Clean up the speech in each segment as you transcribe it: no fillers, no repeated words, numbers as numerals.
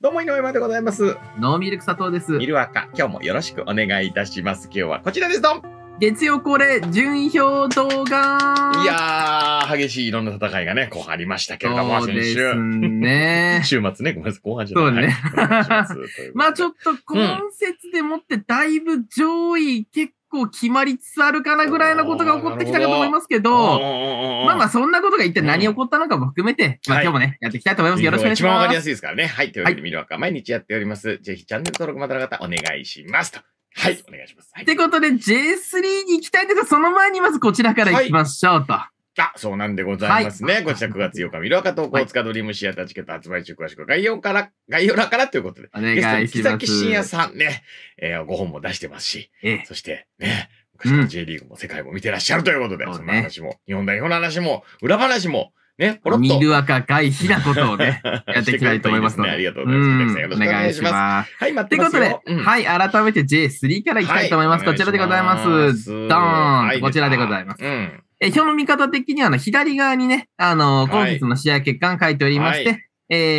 どうも、井上までございます。 ノーミルク佐藤です。 ミルワカ、今日もよろしくお願いいたします。今日はこちらです。どん。 月曜恒例、順位表動画。 いやー、激しいいろんな戦いがね、後半ありましたけれども、 そうですね。 週末ね、ごめんなさい、後半じゃない。 そうね。 はい、 まあちょっと今節でもってだいぶ上位結構決まりつつあるかなぐらいのことが起こってきたかと思いますけど、まあまあそんなことが一体何起こったのかも含めて、まあ今日もね、やっていきたいと思います。よろしくお願いします。 一番わかりやすいですからね。はい。というわけで、ミルワカ毎日やっております。ぜひチャンネル登録まだの方、お願いしますと。はい、お願いします。 ってことで J3 に行きたいんですが、その前にまずこちらから行きましょうと。 そうなんでございますね。こちら9月8日、ミルワカ投稿塚ドリームシアターチケット発売中、詳しく概要欄からということで。 お願いします。 木崎真也さんね、5本も出してますし、そしてね、昔の J リーグも世界も見てらっしゃるということで、その話も、日本代表の話も、裏話も、ね、ポロッと。 ミルワカ外秘なことをね、やっていきたいと思いますので。 ありがとうございます。よろしくお願いします。はい、待ってますよ。 ということで、はい、改めて J3 からいきたいと思います。こちらでございます。ドーンこちらでございます。表の見方的には、左側にね、今節の試合結果が書いておりまして、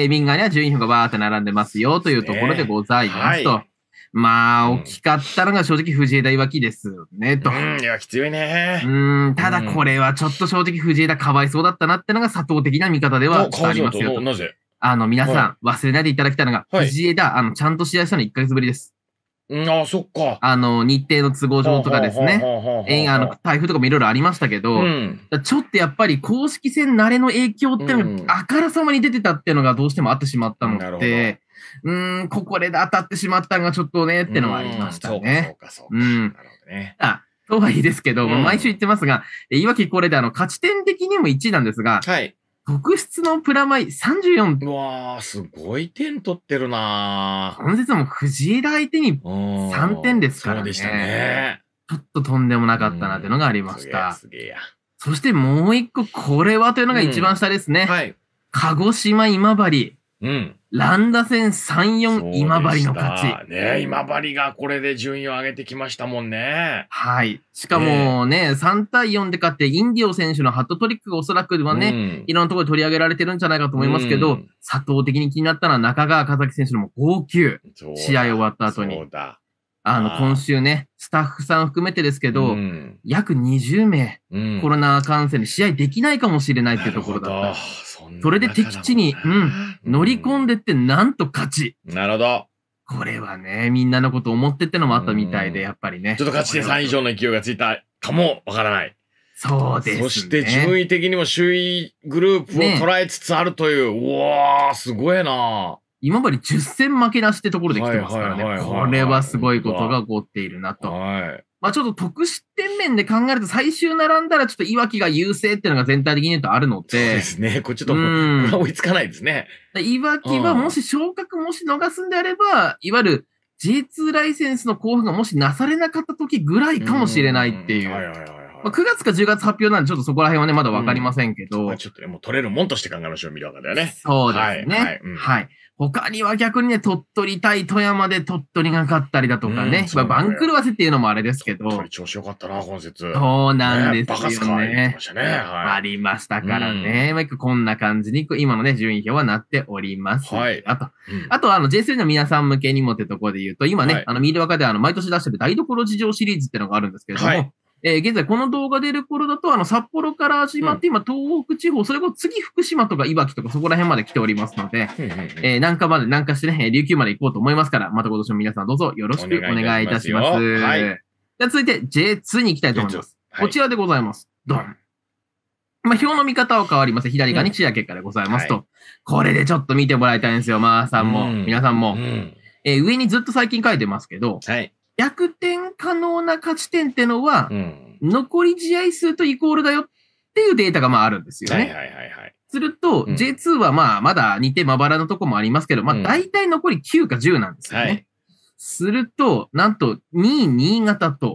右側には順位表がバーって並んでますよというところでございますと。まあ、大きかったのが正直藤枝いわきですね、と。 いわき強いね。 ただこれはちょっと正直藤枝かわいそうだったなってのが佐藤的な見方ではありますよと。 なぜ皆さん忘れないでいただきたいのが、藤枝、ちゃんと試合したの1ヶ月ぶりです。 そっか。 日程の都合上とかですね。台風とかもいろいろありましたけど、ちょっとやっぱり公式戦慣れの影響っていうのがあからさまに出てたっていうのがどうしてもあってしまったので、ここで当たってしまったのがちょっとねってのはありましたね。 そうか。なるほどね。 とはいいですけど、毎週言ってますが、いわきこれで勝ち点的にも1位なんですが、特筆のプラマイ34。 うわー、すごい点取ってるなー。本日も藤枝相手に3点ですからね。そうでしたね。ちょっととんでもなかったなっていうのがありました。 すげえや。 そしてもう一個、これはというのが一番下ですね。鹿児島今治。乱打戦3、4今治の勝ち。 ね、今治がこれで順位を上げてきましたもんね。 はい。しかもね、3対4で勝って、インディオ選手のハットトリックがおそらくはね、いろんなところで取り上げられてるんじゃないかと思いますけど、佐藤的に気になったのは中川和樹選手の号泣。試合終わった後に。今週ね、スタッフさん含めてですけど、約20名、コロナ感染で試合できないかもしれないっていうところだった。それで敵地に、乗り込んでってなんと勝ち。 なるほど。 これはね、みんなのこと思ってってのもあったみたいで、やっぱりね。 ちょっと勝ち点3以上の勢いがついたかもわからない。 そうですね。 そして順位的にも首位グループを捉えつつあるという、うわー、すごいな今まで10戦負けなしってところで来てますからね。これはすごいことが起こっているなと。まあちょっと得失点面で考えると最終並んだらちょっといわきが優勢っていうのが全体的に言うとあるので。そうですね。これちょっと追いつかないですね。 いわきはもし昇格もし逃すんであれば、いわゆる J2 ライセンスの交付がもしなされなかった時ぐらいかもしれないっていう。9月か10月発表なんでちょっとそこら辺はね、まだわかりませんけど。 ちょっとね、もう取れるもんとして考えましょう、見るわけだよね。 そうですね。はい。他には逆にね、鳥取対富山で鳥取が勝ったりだとかね。番狂わせっていうのもあれですけど。 鳥取調子よかったな、今節。 そうなんですよね。 バカスカーありましたからね。こんな感じに、今のね、順位表はなっております。あと、J3 の皆さん向けにもってところで言うと、今ね、ミールワカで毎年出してる台所事情シリーズっていうのがあるんですけれども、現在この動画出る頃だと、札幌から始まって、今東北地方、それこそ次福島とかいわきとかそこら辺まで来ておりますので、南下してね、琉球まで行こうと思いますから、また今年も皆さんどうぞよろしくお願いいたします。じゃあ続いて J2 に行きたいと思います。こちらでございます。ドン。表の見方は変わりません。左側に試合結果でございますと。これでちょっと見てもらいたいんですよ。まーさんも、皆さんも。上にずっと最近書いてますけど、逆転可能な勝ち点ってのは、残り試合数とイコールだよっていうデータがあるんですよね。すると、J2 はまだ似てまばらのとこもありますけど、大体残り9か10なんですよね。すると、なんと2位新潟と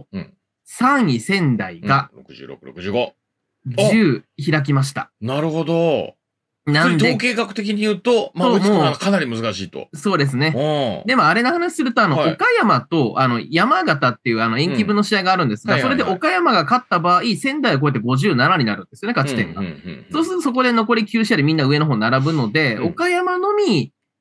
3位仙台が 66、65。 10開きました。 なるほど。なんで統計学的に言うと、追いつくのはかなり難しいと。 そうですね。でもあれの話すると、岡山と、山形っていう延期分の試合があるんですが、それで岡山が勝った場合、仙台を超えて57になるんですよね、勝ち点が。そうするとそこで残り9試合でみんな上の方並ぶので、岡山のみ、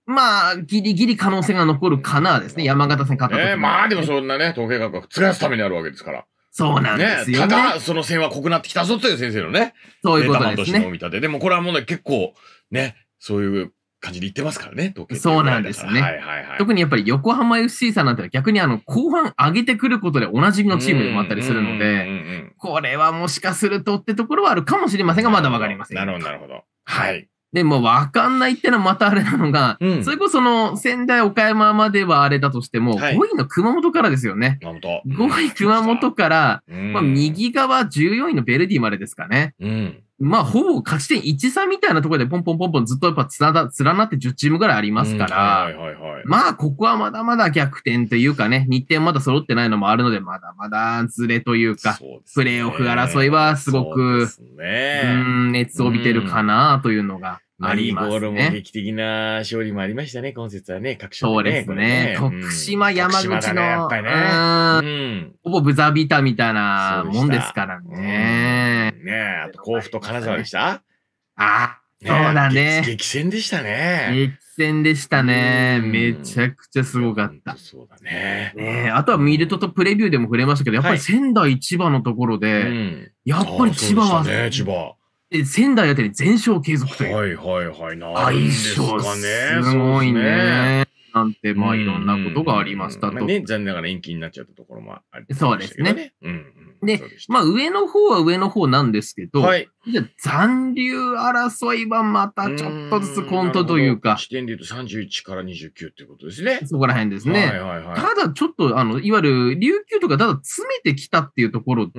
まあ、ギリギリ可能性が残るかなですね。山形戦勝った時まあでもそんなね、統計学が覆すためにあるわけですから。 そうなんですよね。 ただ、その線は濃くなってきたぞという先生のね。 そういうことですね。 見立て。でもこれはもうね、結構、ね、そういう感じで言ってますからね、統計。 そうなんですね。特にやっぱり横浜 FC さんなんて逆に後半上げてくることでおなじみのチームでもあったりするので、これはもしかするとってところはあるかもしれませんが、まだわかりません。 なるほど、なるほど。はい。 でもわかんないってのはまたあれなのが、それこそ仙台岡山まではあれだとしても、5位の熊本からですよね。5位熊本から、右側14位のベルディまでですかね。まあ、ほぼ勝ち点1-3みたいなところでポンポンポンポンずっとやっぱ連なって10チームぐらいありますから、まあ、ここはまだまだ逆転というかね、日程まだ揃ってないのもあるので、まだまだズレというか、プレーオフ争いはすごく、熱を帯びてるかなというのがありますね。ゴールも劇的な勝利もありましたね、今節はね、各所でね。そうですね。徳島、山口の、ほぼブザービーターみたいなもんですからね。 あと甲府と金沢でした？ そうだね。 激戦でしたね。 激戦でしたね。めちゃくちゃすごかった。 そうだね。 あとはミルトとプレビューでも触れましたけど、やっぱり仙台、千葉のところで、やっぱり千葉は、仙台あたり全勝継続という。相性すごいね。なんて、まあいろんなことがありましたと。 残念ながら延期になっちゃったところもありました。 そうですね。で、まあ上の方は上の方なんですけど、じゃ残留争いはまたちょっとずつコントというか。 視点で言うと31から29っていうことですね。 そこら辺ですね。ただちょっと、いわゆる琉球とかただ詰めてきたっていうところって、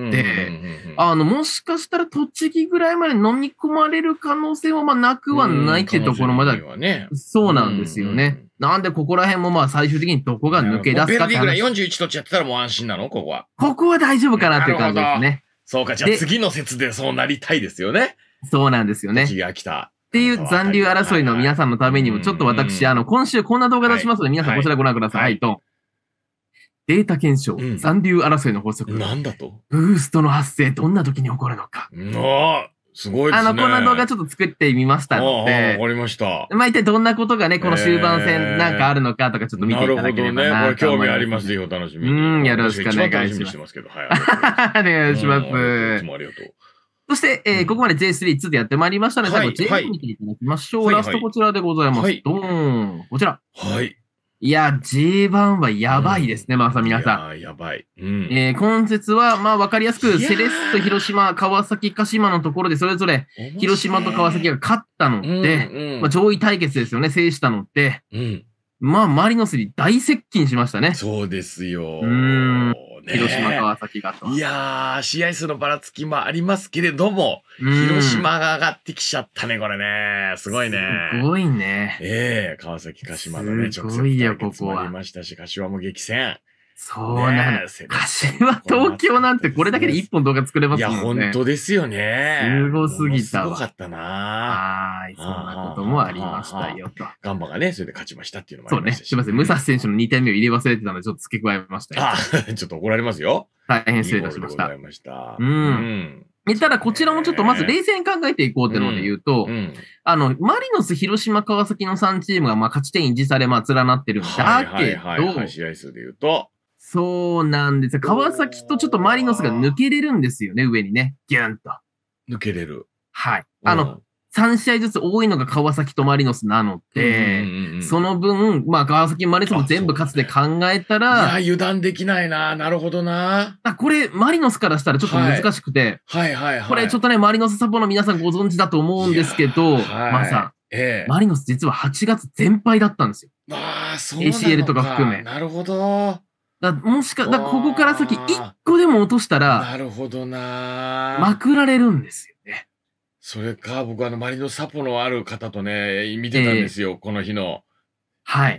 もしかしたら栃木ぐらいまで飲み込まれる可能性はまあなくはないっていうところまで、そうなんですよね。なんでここら辺もまあ最終的にどこが抜け出すかって。 ベルディぐらい41とっちゃってたらもう安心なのここは。 ここは大丈夫かなっていう感じですね。 そうか、じゃあ次の節でそうなりたいですよね。 そうなんですよね。 栃木が来た。 っていう残留争いの皆さんのためにも、ちょっと私、今週こんな動画出しますので、皆さんこちらご覧ください。と。データ検証、残留争いの法則。 なんだと？ ブーストの発生、どんな時に起こるのか。 すごいですね。 こんな動画ちょっと作ってみましたので。 わかりました。 まあ一体どんなことがね、この終盤戦なんかあるのかとかちょっと見ていただければな。 なるほどね。これ興味あります。ぜひお楽しみに。 よろしくお願いします。お願いします。 いつもありがとう。 そして、ここまで J3-2 でやってまいりましたので、最後 J4 見ていただきましょう。ラストこちらでございます。ドーン。こちら。いや、J1 はやばいですね、まさ皆さん。 やばい。 今節は、まあ、わかりやすく、セレッソ、広島、川崎、鹿島のところで、それぞれ、広島と川崎が勝ったので、まあ、上位対決ですよね、制したので、まあ、マリノスに大接近しましたね。 そうですよ。 広島、川崎がと。 いやー、試合数のばらつきもありますけれども、広島が上がってきちゃったね、これね。すごいね。 すごいね。 川崎、鹿島のね、直接対決もありましたし、柏も激戦。 そうなんです。柏東京なんてこれだけで1本動画作れますもんね。 いや、本当ですよね。 すごすぎたわ。 すごかったなはい、そんなこともありましたよと。 ガンバがね、それで勝ちましたっていうのもありましたし。 そうね。すいません。武蔵選手の2点目を入れ忘れてたので、ちょっと付け加えましたよ。 ちょっと怒られますよ。 大変失礼いたしました。ただ、こちらもちょっとまず冷静に考えていこうっていうので言うと、マリノス、広島、川崎の3チームがまあ勝ち点維持され、まあ連なってるんだけど、 試合数で言うと、 そうなんですよ。川崎とちょっとマリノスが抜けれるんですよね、上にね。ギュンと。 抜けれる。 はい。3試合ずつ多いのが川崎とマリノスなので、その分、まあ川崎、マリノスも全部勝つで考えたら、 いや、油断できないな。なるほどな。 これ、マリノスからしたらちょっと難しくて、これちょっとね、マリノスサポの皆さんご存知だと思うんですけど、まさん、マリノス実は8月全敗だったんですよ。 そうなのか。 ACL とか含め。 なるほど。 もしか、ここから先1個でも落としたら、 なるほどな。 まくられるんですよね。 それか、僕マリノスサポのある方とね、見てたんですよ、この日の。 はい。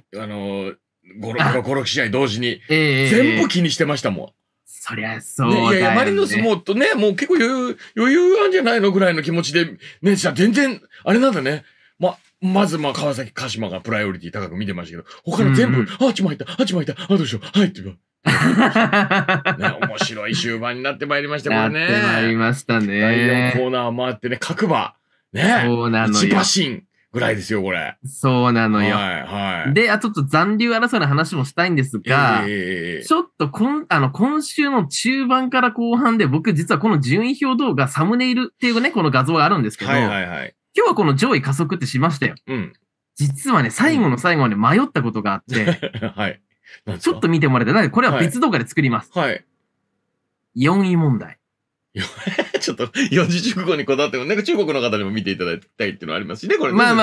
5、6試合同時に。全部気にしてましたもん。 そりゃそうだよね。 いや、マリノスもっとね、もう結構余裕あんじゃないのぐらいの気持ちで、ね、じゃあ全然、あれなんだね。まず、川崎、鹿島がプライオリティ高く見てましたけど、他の全部、あっちも入った、あっちも入った、どうしよう、はいって言う。面白い終盤になってまいりました、これね。 なってまいりましたね。 第4コーナー回ってね、各馬、ね。そうなのよ。一馬身、 ぐらいですよ、これ。 そうなのよ。 はいはい。 で、ちょっと残留争いの話もしたいんですが、ちょっと今週の中盤から後半で僕実はこの順位表動画サムネイルっていうね、この画像があるんですけど、 はいはいはい。 今日はこの上位加速ってしましたよ。 うん。 実はね、最後の最後まで迷ったことがあって、 はい。 ちょっと見てもらいたい。なんでこれは別動画で作ります。 はい。 4位問題。 ちょっと、四字熟語にこだわっても、なんか中国の方にも見ていただきたいっていうのはありますしね、これね。 まあ。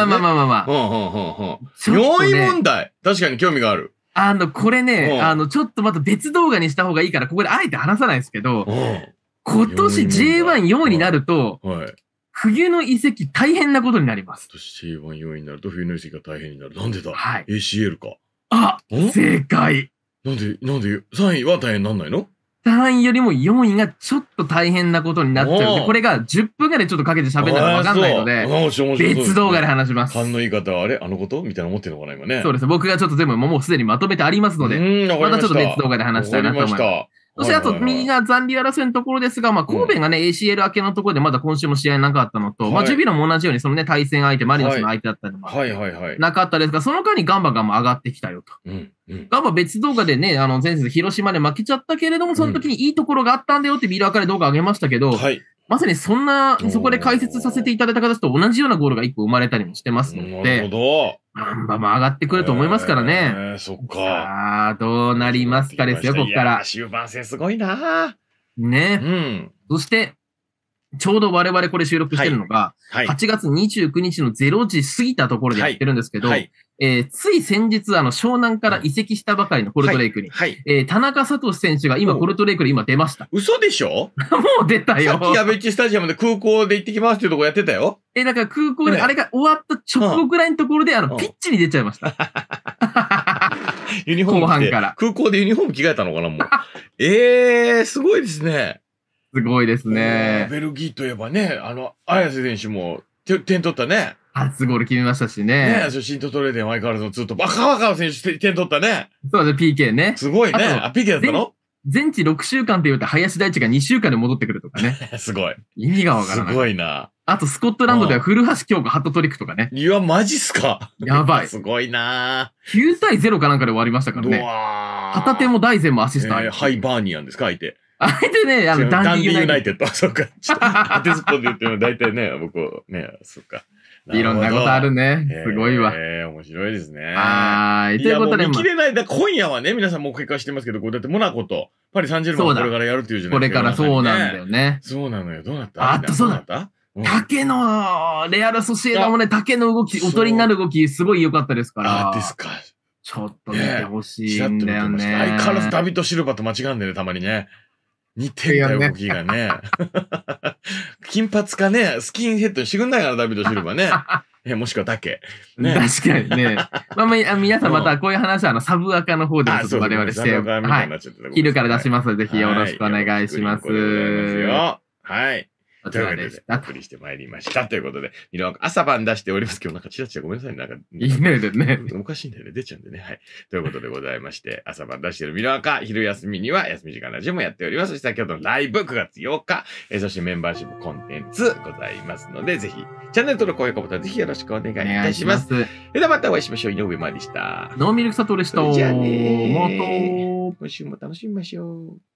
4位問題。確かに興味がある。 これね、ちょっとまた別動画にした方がいいから、ここであえて話さないですけど、今年 J14 位になると、冬の遺跡大変なことになります。 今年 J14 位になると冬の遺跡が大変になる。なんでだ？ はい。 ACL か。 正解。 なんで、3位は大変なんないの ？3位よりも4位がちょっと大変なことになっちゃうので、これが10分ぐらいちょっとかけて喋るのかわかんないので、別動画で話します。 勘の言い方はあのことみたいな思ってるのかな、今ね。 そうです。僕がちょっと全部もうすでにまとめてありますので、またちょっと別動画で話したいなと思います。そしてあと、右が残留争いのところですが、神戸がね、ACL 明けのところでまだ今週も試合なかったのと、ジュビロも同じようにそのね、対戦相手、マリノスの相手だったりもなかったですが、その間にガンバが上がってきたよと。ガンバ別動画でね、前節広島で負けちゃったけれども、その時にいいところがあったんだよってビール明かり動画上げましたけど、まさにそこで解説させていただいた形と同じようなゴールが1個生まれたりもしてますので、なるほど。ガンバも上がってくると思いますからね。 そっか。 さあ、どうなりますかですよ、ここから。 終盤戦すごいなね。そして、ちょうど我々これ収録してるのが、8月29日の0時過ぎたところでやってるんですけど、つい先日、湘南から移籍したばかりのポルトレイクに、田中聡選手が今、ポルトレイクに今出ました。 嘘でしょ？ もう出たよ。 さっきアベッチスタジアムで空港で行ってきますっていうとこやってたよ。 だから空港で、あれが終わった直後ぐらいのところで、ピッチに出ちゃいました。 ユニフォーム後半から。 空港でユニフォーム着替えたのかな、もう。すごいですね。 すごいですね。 ベルギーといえばね、綾瀬選手も点取ったね。 初ゴール決めましたしね。 シントトレーデン相変わらずのツートップ。川川選手点取ったね。 そうですね、PK ね。 すごいね。PK だったの？ 全治6週間って言うと、林大地が2週間で戻ってくるとかね。 すごい。 意味がわからない。 すごいな。 あと、スコットランドでは古橋京子ハットトリックとかね。 いや、マジっすか。 やばい。 すごいな。 9対0かなんかで終わりましたからね。片手も大然もアシスト。 ハイバーニアンですか、相手。 相手ね、ダンディユナイテッド。 そうか。当てずっぽで言っても大体ね、僕、ね、そっか。 いろんなことあるね。すごいわ。 面白いですね。 はい。ということで。 見切れない。今夜はね、皆さんもう結果してますけど、だってモナコとパリ・サンジェルマンこれからやるっていうじゃないですか。 これからそうなんだよね。 そうなのよ。どうなった？ そうだった。竹の、レアル・ソシエダもね、竹の動き、おとりになる動き、すごい良かったですから。 ですか。 ちょっと見てほしいんだよね。 相変わらずダビッド・シルバーと間違うんだよね、たまにね。似てんだよ、動きがね。金髪かね、スキンヘッドにしてくんないから、ダビッド・シルバーね。もしくは竹。 確かにね。皆さんまたこういう話はサブアカの方でもちょっと我々して、昼から出しますので、ぜひよろしくお願いします。 はい。というわけで、お送りしてまいりました。ということで、朝晩出しております。今日なんかチラチラごめんなさい。なんか、 いいねね。 おかしいんだよね。出ちゃうんでね。はい。ということでございまして、朝晩出しているミノアカ、昼休みには休み時間ラジオもやっております。そして先ほどのライブ9月8日、そしてメンバーシップコンテンツございますので、ぜひ、チャンネル登録、高評価ボタンぜひよろしくお願いいたします。それではまたお会いしましょう。井上までした。 ノーミルクサトでした。 じゃあねー。今週も楽しみましょう。